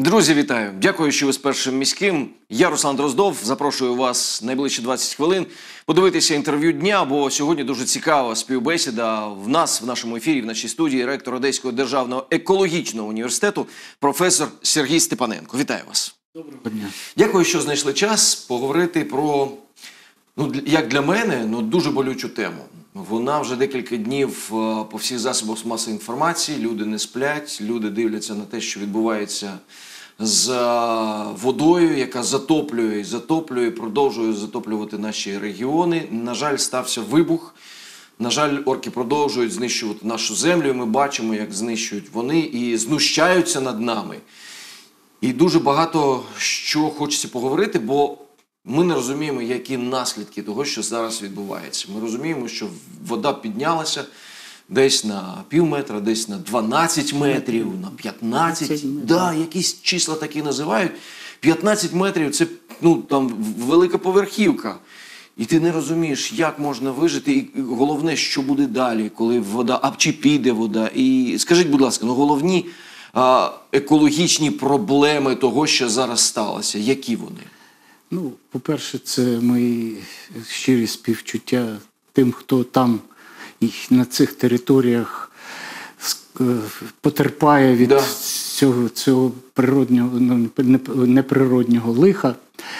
Друзі, вітаю! Дякую, що ви з Першим міським. Я Руслан Дроздов. Запрошую вас найближчі 20 хвилин подивитися інтерв'ю дня, бо сьогодні дуже цікава співбесіда в нашому ефірі, в нашій студії, ректор Одеського державного екологічного університету, професор Сергій Степаненко. Вітаю вас! Доброго дня! Дякую, що знайшли час поговорити про, як для мене, дуже болючу тему. Вона вже декілька днів по всіх засобах масової інформації, люди не сплять, люди дивляться на те, що відбувається з водою, яка затоплює, продовжує затоплювати наші регіони. На жаль, стався вибух. На жаль, орки продовжують знищувати нашу землю. Ми бачимо, як знищують вони і знущаються над нами. І дуже багато що хочеться поговорити, бо ми не розуміємо, які наслідки того, що зараз відбувається. Ми розуміємо, що вода піднялася десь на пів метра, десь на 12 метрів, на 15. Да, якісь числа такі називають. 15 метрів – це там велика поверхівка. І ти не розумієш, як можна вижити, і головне, що буде далі, коли вода, чи піде вода. І скажіть, будь ласка, головні екологічні проблеми того, що зараз сталося, які вони? По-перше, це мої щирі співчуття тим, хто там і на цих територіях потерпає від цього природнього, неприроднього лиха.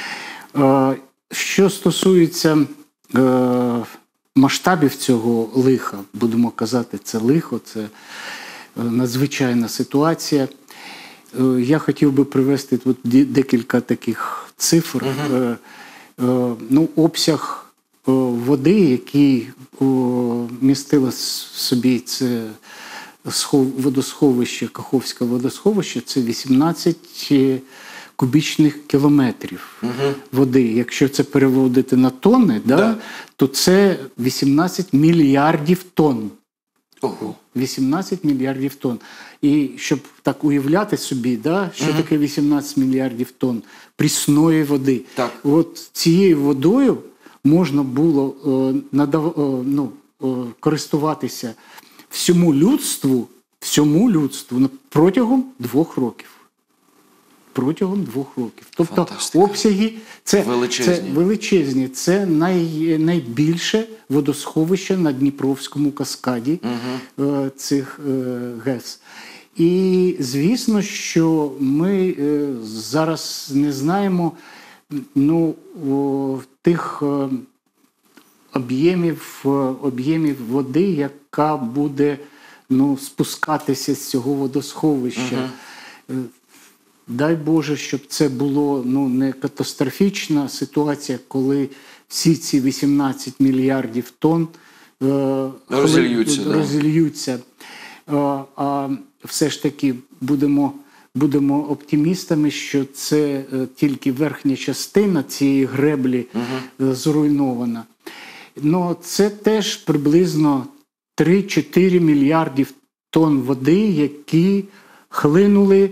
Що стосується масштабів цього лиха, будемо казати, це лихо, це надзвичайна ситуація. Я хотів би привести тут декілька таких цифр. Обсяг води, який містило в собі це водосховище, Каховське водосховище, це 18 кубічних кілометрів води. Якщо це переводити на тонни, то це 18 мільярдів тонн. 18 мільярдів тонн. І щоб так уявляти собі, що таке 18 мільярдів тонн прісної води. От цією водою можна було користуватися всьому людству протягом 2 років. Протягом 2 років. Тобто обсяги це величезні. Це найбільше водосховище на Дніпровському каскаді цих ГЕС. І звісно, що ми зараз не знаємо тих об'ємів води, яка буде спускатися з цього водосховища. Дай Боже, щоб це було не катастрофічна ситуація, коли всі ці 18 мільярдів тонн розільються. А все ж таки будемо оптимістами, що це тільки верхня частина цієї греблі зруйнована. Це теж приблизно 3-4 мільярдів тонн води, які хлинули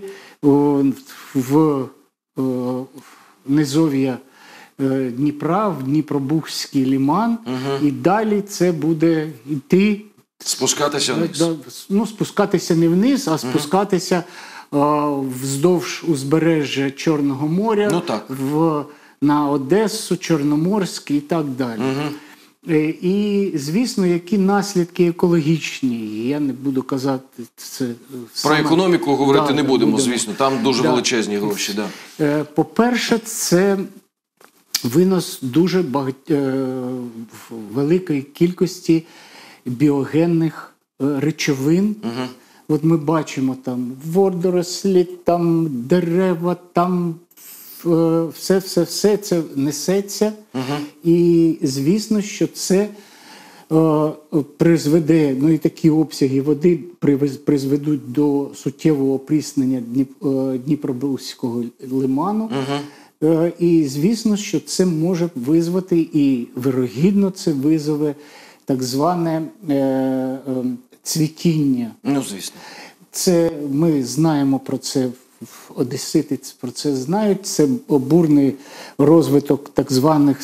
в низов'я Дніпра, в Дніпробузький лиман, і далі це буде йти... Спускатися вниз? Спускатися не вниз, а спускатися вздовж узбережжя Чорного моря, на Одесу, Чорноморськ і так далі. І, звісно, які наслідки екологічні. Я не буду казати це... Про економіку говорити не будемо, звісно. Там дуже величезні гроші. По-перше, це винос дуже великої кількості біогенних речовин. От ми бачимо там водорослі, там дерева, там все це несеться. І звісно, що це призведе, і такі обсяги води призведуть до суттєвого опріснення Дніпробузького лиману. І звісно, що це може визвати, і вирогідно це визове так зване цвітіння. Звісно. Це ми знаємо про це, одесити про це знають. Це бурний розвиток так званих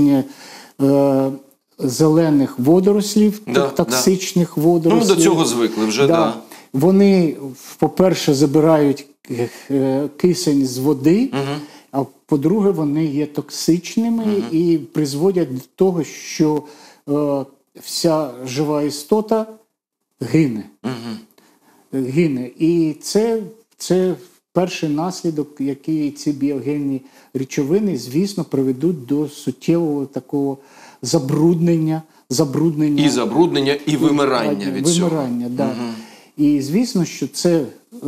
синьо-зелених водорослів, токсичних водорослів. Ми до цього звикли вже, Вони, по-перше, забирають кисень з води, а по-друге, вони є токсичними і призводять до того, що вся жива істота гине. Гине. І це перший наслідок, який ці біогенні речовини, звісно, приведуть до суттєвого такого забруднення. І забруднення, і вимирання від цього. Вимирання, так. Да. І звісно, що це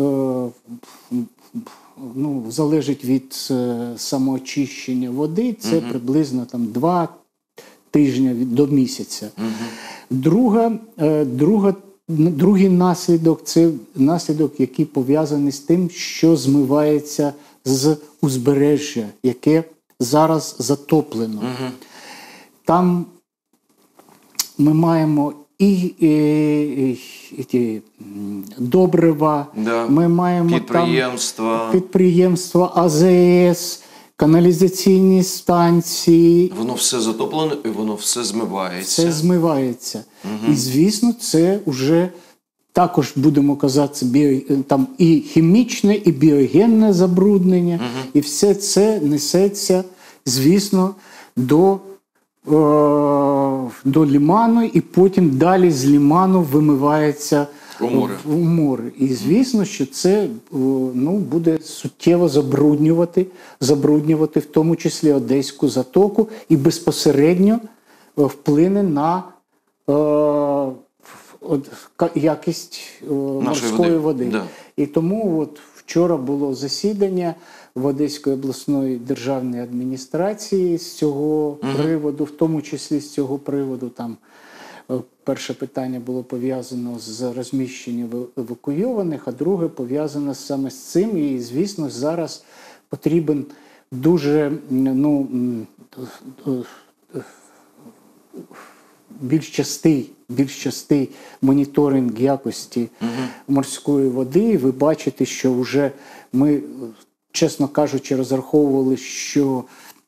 залежить від самоочищення води, це приблизно там 2 тижні до місяця. Другий наслідок – це наслідок, який пов'язаний з тим, що змивається з узбережжя, яке зараз затоплено. Там ми маємо і добрива, ми маємо підприємства, АЗС, каналізаційні станції. Воно все затоплено і воно все змивається. Все змивається. І, звісно, це вже також, будемо казати, там і хімічне, і біогенне забруднення. І все це несеться, звісно, до лиману, і потім далі з лиману вимивається у море. І звісно, що це буде суттєво забруднювати в тому числі Одеську затоку і безпосередньо вплине на якість морської води. Да. І тому вчора було засідання в Одеської обласної державної адміністрації з цього приводу, в тому числі з цього приводу. Там перше питання було пов'язано з розміщенням евакуйованих, а друге пов'язано саме з цим. І, звісно, зараз потрібен дуже більш частий моніторинг якості морської води. Ви бачите, що вже ми, чесно кажучи, розраховували, що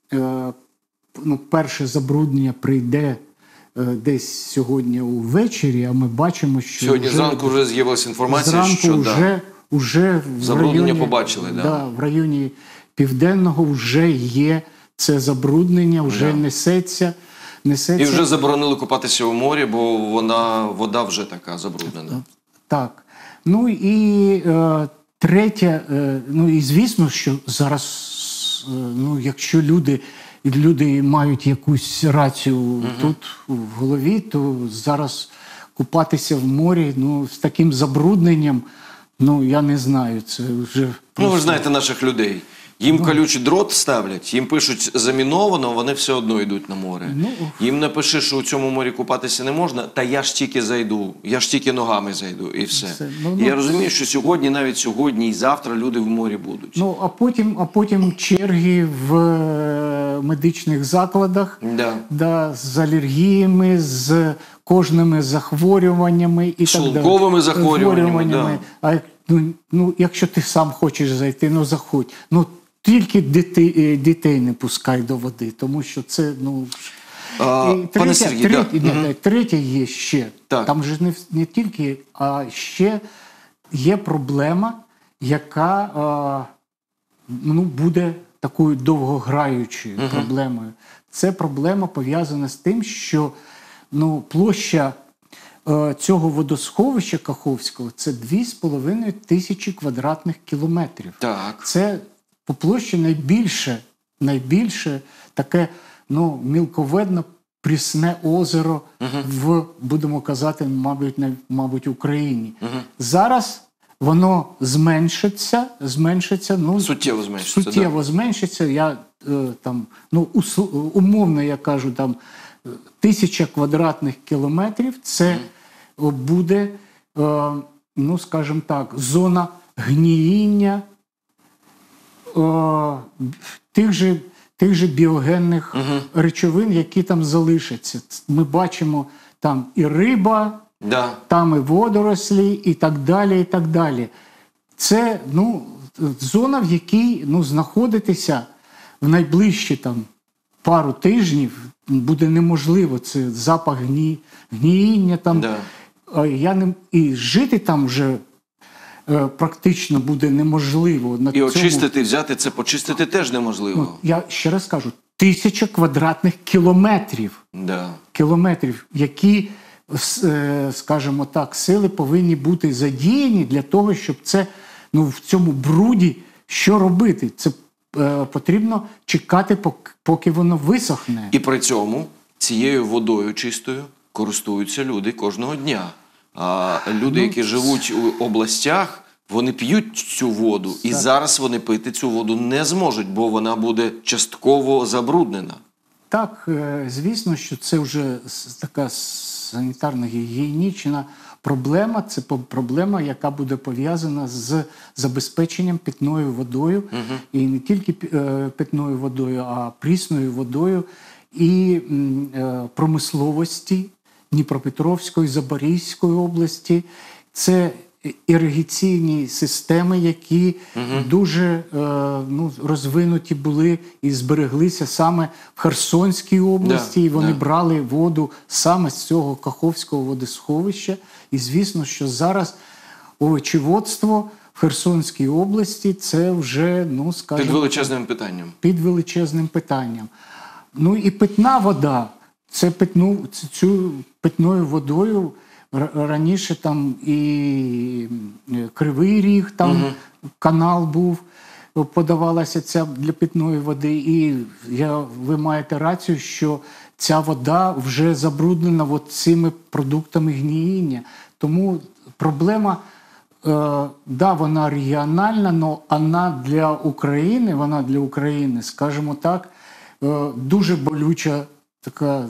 перше забруднення прийде десь сьогодні увечері, а ми бачимо, що сьогодні зранку вже з'явилася інформація, що вже забруднення побачили. В районі Південного вже є це забруднення, вже несеться. І вже заборонили купатися у морі, бо вода вже така забруднена. Так. Ну і третє, і звісно, що зараз, якщо люди мають якусь рацію тут в голові, то зараз купатися в морі з таким забрудненням, я не знаю, це вже просто... ви ж знаєте наших людей. Їм колючий дрот ставлять, їм пишуть заміновано, вони все одно йдуть на море. Їм напиши, що у цьому морі купатися не можна, та я ж тільки зайду, я ж тільки ногами зайду, і все. І я розумію, що сьогодні, навіть сьогодні і завтра люди в морі будуть. А потім черги в медичних закладах, з алергіями, з кожними захворюваннями і так далі. Шлунковими захворюваннями, якщо ти сам хочеш зайти, заходь. Тільки дітей не пускай до води, тому що це, Пане Сергій, третє є ще. Так. Там же не тільки, а ще є проблема, яка буде такою довгограючою проблемою. Це проблема пов'язана з тим, що площа цього водосховища Каховського – це 2,5 тисячі квадратних кілометрів. Так. Це по площі найбільше таке мілководне прісне озеро будемо казати, мабуть, в Україні. Зараз воно зменшиться. Суттєво зменшиться. Я умовно я кажу, 1000 квадратних кілометрів – це буде, скажімо так, зона гніїння тих же біогенних речовин, які там залишаться. Ми бачимо там і риба, там і водорослі, і так далі, і так далі. Це зона, в якій знаходитися в найближчі пару тижнів буде неможливо. Це запах гніїння там. І жити там вже практично буде неможливо. І очистити, взяти це, почистити теж неможливо. Я ще раз кажу, 1000 квадратних кілометрів. Да. Кілометрів, які, скажімо так, сили повинні бути задіяні для того, щоб це, в цьому бруді, що робити? Це потрібно чекати, поки воно висохне. І при цьому цією водою чистою користуються люди кожного дня. А люди, які живуть у областях, вони п'ють цю воду. І зараз вони пити цю воду не зможуть, бо вона буде частково забруднена. Так, звісно, що це вже така санітарно-гігієнічна проблема. Це проблема, яка буде пов'язана з забезпеченням питною водою. І не тільки питною водою, а прісною водою і промисловості Дніпропетровської, Запорізької області. Це іригаційні системи, які дуже розвинуті були і збереглися саме в Херсонській області. І вони брали воду саме з цього Каховського водосховища. І звісно, що зараз овочеводство в Херсонській області – це вже, скажімо, під величезним питанням. Під величезним питанням. І питна вода. Цю питною водою раніше там і Кривий Ріг, там канал був, подавалася ця для питної води. І ви маєте рацію, що ця вода вже забруднена цими продуктами гниєння. Тому проблема, вона регіональна, але вона для України, скажімо так, дуже болюча така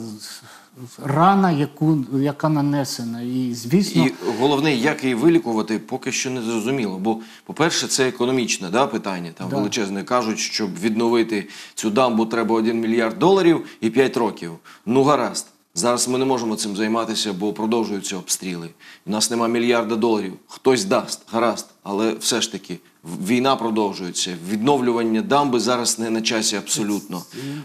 рана, яка нанесена. І, звісно... І головне, як її вилікувати, поки що не зрозуміло. Бо, по-перше, це економічне питання. Там величезне. Кажуть, щоб відновити цю дамбу, треба $1 мільярд і 5 років. Гаразд. Зараз ми не можемо цим займатися, бо продовжуються обстріли. У нас нема $1 мільярда. Хтось дасть. Гаразд. Але все ж таки, війна продовжується. Відновлювання дамби зараз не на часі абсолютно.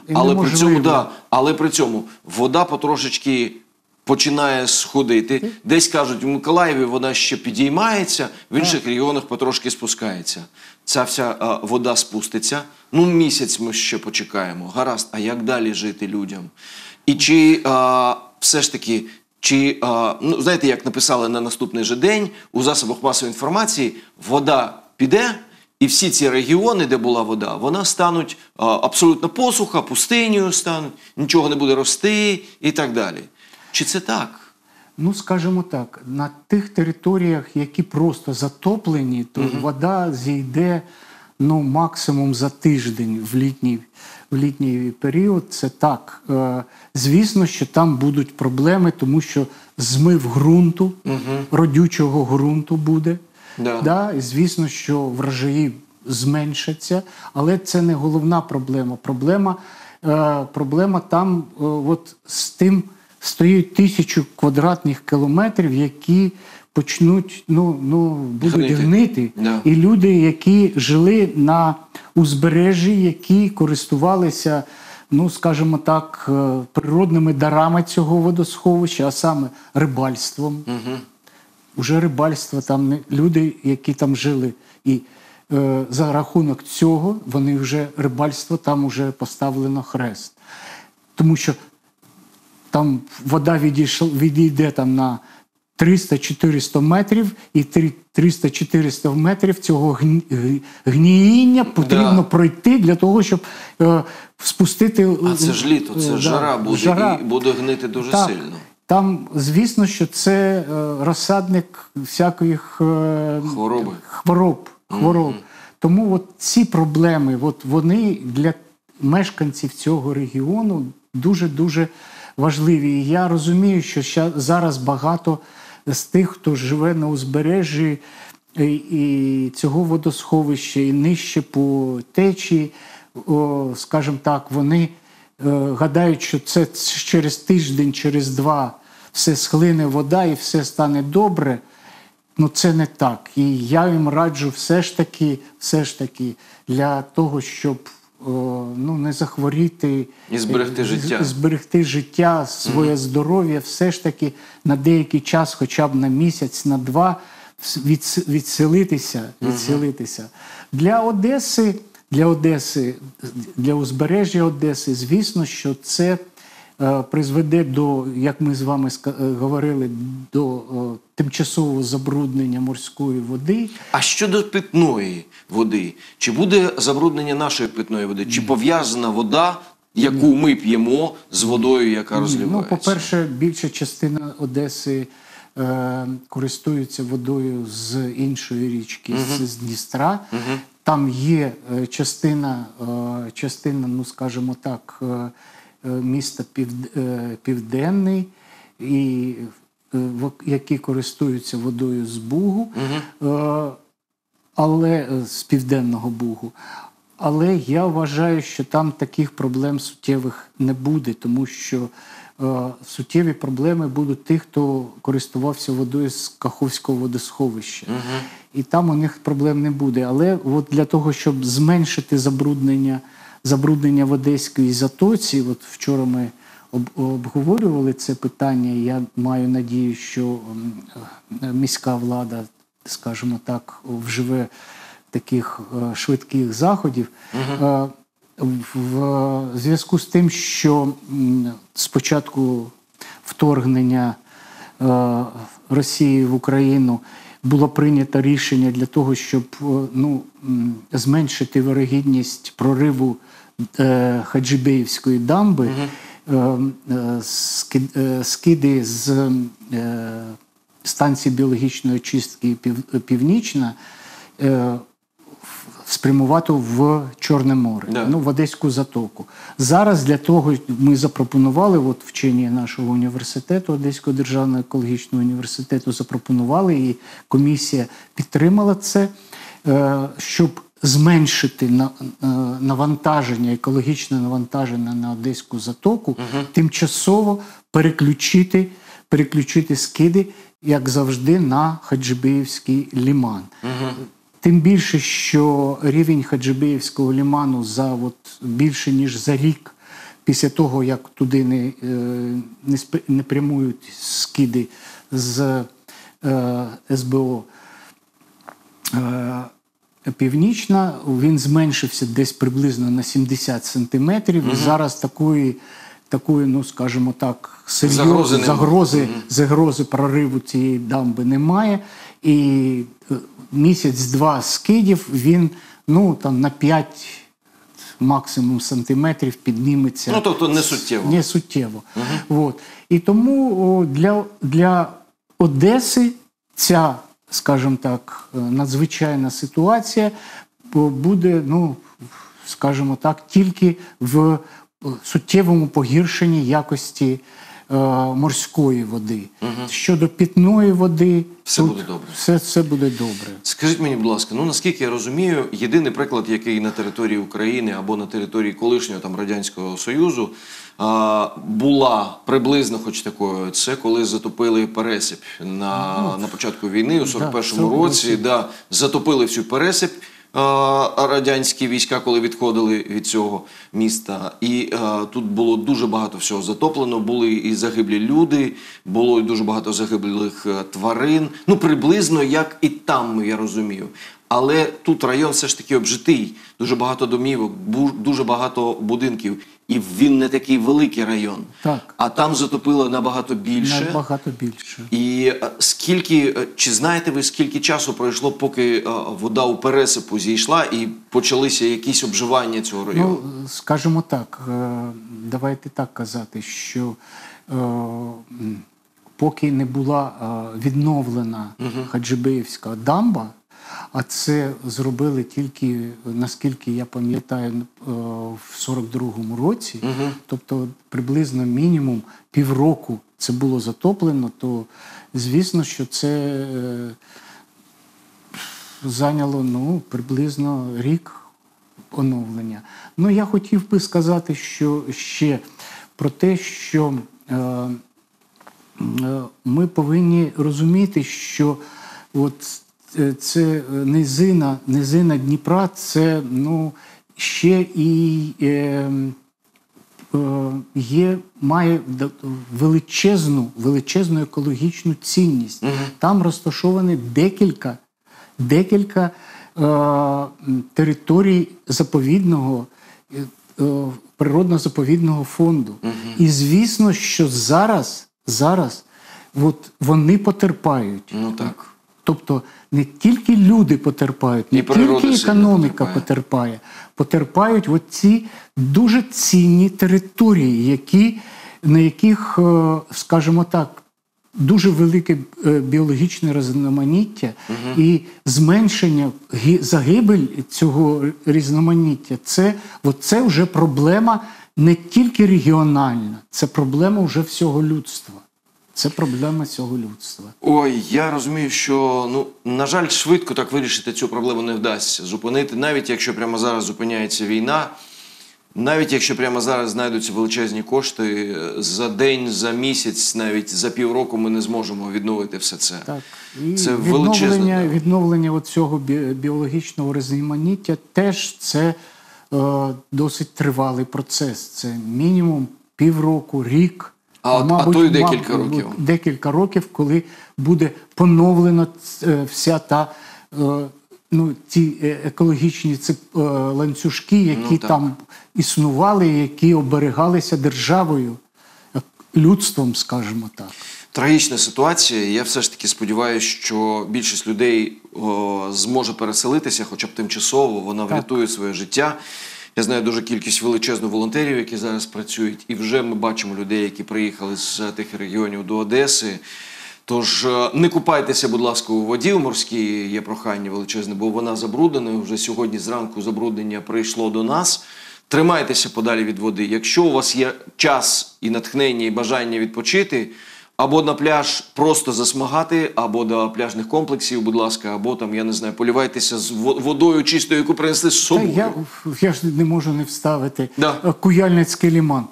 Але при цьому вода потрошечки починає сходити. Десь кажуть, в Миколаєві вона ще підіймається, в інших регіонах потрошки спускається. Ця вся вода спуститься. Місяць ми ще почекаємо. Гаразд. А як далі жити людям? І чи все ж таки, знаєте, як написали на наступний же день у засобах масової інформації, вода піде, і всі ці регіони, де була вода, вона стануть абсолютно посуха, пустинею стануть, нічого не буде рости і так далі. Чи це так? Скажімо так, на тих територіях, які просто затоплені, то вода зійде максимум за тиждень в літній період. Це так. Звісно, що там будуть проблеми, тому що змив ґрунту, родючого ґрунту буде. І звісно, що врожаї зменшаться, але це не головна проблема. Проблема там з тим стоїть 1000 квадратних кілометрів, які почнуть, будуть гнити. І люди, які жили на узбережжі, які користувалися, скажімо так, природними дарами цього водосховища, а саме рибальством. Уже рибальство, там люди, які там жили, і за рахунок цього вони вже рибальство там вже поставлено хрест. Тому що там вода відійде там на 300-400 метрів, і 300-400 метрів цього гниєння потрібно пройти для того, щоб спустити... А це ж літо, це жара буде, і буде гнити дуже сильно. Там, звісно, що це розсадник всяких хвороб. Тому ці проблеми, вони для мешканців цього регіону дуже-дуже важливі. І я розумію, що зараз багато з тих, хто живе на узбережжі і цього водосховища, і нижче по течії, скажімо так, вони гадають, що це через тиждень, через два все схлине вода і все стане добре. Це не так. І я їм раджу все ж таки для того, щоб не захворіти і зберегти життя, своє здоров'я, все ж таки на деякий час, хоча б на місяць, на два, відселитися. Для Одеси, для узбережжя Одеси, звісно, що це призведе до, як ми з вами говорили, до тимчасового забруднення морської води. А щодо питної води, чи буде забруднення нашої питної води? Чи пов'язана вода, яку ми п'ємо, з водою, яка розливається? Ну, по-перше, більша частина Одеси користується водою з іншої річки, з Дністра. Там є частина, ну, скажімо так, міста Південний, які користуються водою з Бугу, але з Південного Бугу. Але я вважаю, що там таких проблем суттєвих не буде, тому що суттєві проблеми будуть тих, хто користувався водою з Каховського водосховища. І там у них проблем не буде. Але от для того, щоб зменшити забруднення в Одеській затоці, от вчора ми обговорювали це питання, і я маю надію, що міська влада, скажімо так, вживе таких швидких заходів. В зв'язку з тим, що спочатку вторгнення Росії в Україну було прийнято рішення для того, щоб зменшити вирогідність прориву Хаджибеївської дамби, скиди з станції біологічної очистки Північна спрямувати в Чорне море, в Одеську затоку. Зараз для того ми запропонували, от вчені нашого університету, Одеського державного екологічного університету, запропонували, і комісія підтримала це, щоб зменшити навантаження, екологічне навантаження на Одеську затоку, тимчасово переключити скиди, як завжди, на Хаджибеївський лиман. Тим більше, що рівень Хаджибеївського лиману більше ніж за рік після того, як туди не прямують скиди з СБО Північна, він зменшився десь приблизно на 70 сантиметрів. І зараз такої, ну скажімо так, загрози прориву цієї дамби немає. І місяць-два скидів, він на 5 максимум сантиметрів підніметься. Ну, тобто не суттєво. Не суттєво. І тому для Одеси ця, скажімо так, надзвичайна ситуація буде, скажімо так, тільки в суттєвому погіршенні якості морської води. Щодо питної води, все буде добре. Все буде добре. Скажіть мені, будь ласка, наскільки я розумію, єдиний приклад, який на території України або на території колишнього Радянського Союзу була приблизно хоч такою, це коли затопили пересип на початку війни, у 41-му році, затопили всю пересип. Радянські війська, коли відходили від цього міста. І тут було дуже багато всього затоплено, були і загиблі люди, було і дуже багато загиблих тварин. Приблизно як і там, я розумію. Але тут район все ж таки обжитий, дуже багато домівок, дуже багато будинків. І він не такий великий район. Так. А там затопило набагато більше. Набагато більше. І чи знаєте ви, скільки часу пройшло, поки вода у пересипу зійшла і почалися якісь обживання цього району? Скажімо так, давайте так казати, що поки не була відновлена Хаджибеївська дамба, а це зробили тільки, наскільки я пам'ятаю, в 42-му році, тобто приблизно мінімум півроку це було затоплено, то звісно, що це зайняло приблизно рік оновлення. Я хотів би сказати, що ще про те, що ми повинні розуміти, що це низина Дніпра, це ще і має величезну екологічну цінність. Там розташовані декілька територій заповідного, природно-заповідного фонду. І звісно, що зараз от вони потерпають. Ну так. Тобто не тільки люди потерпають, не тільки економіка потерпають ці дуже цінні території, на яких, скажімо так, дуже велике біологічне різноманіття і зменшення, загибель цього різноманіття – це вже проблема не тільки регіональна, це проблема вже всього людства. Це проблема цього людства. Ой, я розумію, що, на жаль, швидко так вирішити цю проблему не вдасться. Зупинити, навіть якщо прямо зараз зупиняється війна, навіть якщо прямо зараз знайдуться величезні кошти, за день, за місяць, навіть за півроку ми не зможемо відновити все це. Так. І це відновлення цього біологічного різноманіття теж це досить тривалий процес. Це мінімум півроку, рік. А то й декілька років. Декілька років, коли буде поновлена вся ті екологічні ланцюжки, які там існували, які оберігалися державою, людством, скажімо так. Трагічна ситуація. Я все ж таки сподіваюся, що більшість людей зможе переселитися, хоча б тимчасово, вона врятує своє життя. Я знаю дуже кількість величезну волонтерів, які зараз працюють, і вже ми бачимо людей, які приїхали з тих регіонів до Одеси. Тож не купайтеся, будь ласка, у воді в морській, є прохання величезне, бо вона забруднена. Вже сьогодні зранку забруднення прийшло до нас. Тримайтеся подалі від води. Якщо у вас є час і натхнення, і бажання відпочити, або на пляж просто засмагати, або до пляжних комплексів, будь ласка, або там, я не знаю, полівайтеся з водою чистою, яку принесли з собою. Я ж не можу не вставити. Куяльницький лиман.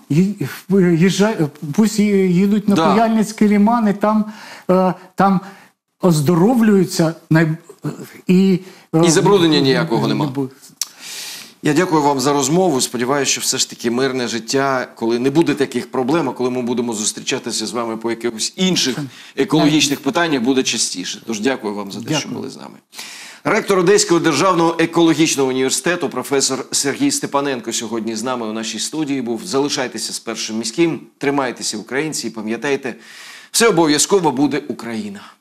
Пусть їдуть на Куяльницький лиман, і там оздоровлюються. І забруднення ніякого немає. Я дякую вам за розмову. Сподіваюся, що все ж таки мирне життя, коли не буде таких проблем, а коли ми будемо зустрічатися з вами по якихось інших екологічних питаннях, буде частіше. Тож дякую вам за те, що були з нами. Ректор Одеського державного екологічного університету, професор Сергій Степаненко сьогодні з нами у нашій студії був. Залишайтеся з Першим міським, тримайтеся, українці, і пам'ятайте, все обов'язково буде Україна.